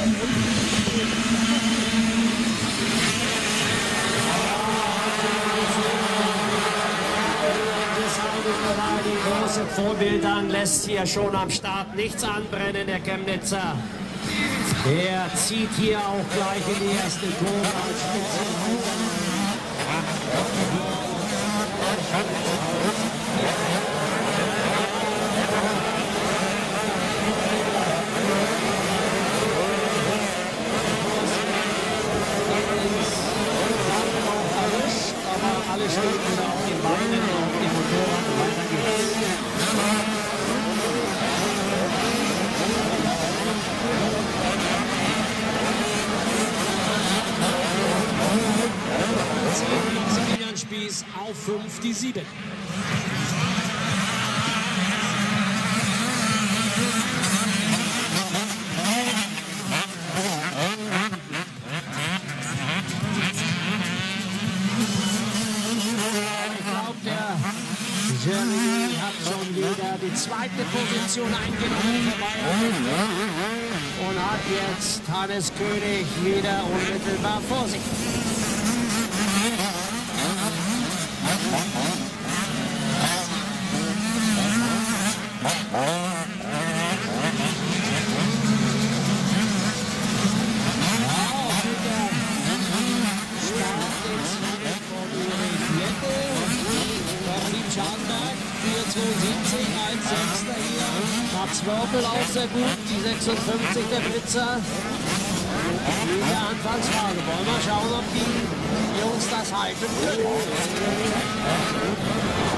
Die große Vorbildern lässt hier schon am Start nichts anbrennen, der Chemnitzer. Er zieht hier auch gleich in die erste Kurve als Spitze. Aber alle stehen wieder auf den Beinen und auf dem Motorrad und weiter geht's. Spieß auf 5 die 7. Jeremy hat schon wieder die zweite Position eingenommen und hat jetzt Hannes König wieder unmittelbar vor sich. Scharnberg, 4,270, 1,6 hier. Mats Wörpel auch sehr gut, die 56 der Blitzer. In der Anfangsphase. Wollen wir schauen, ob die Jungs das halten können.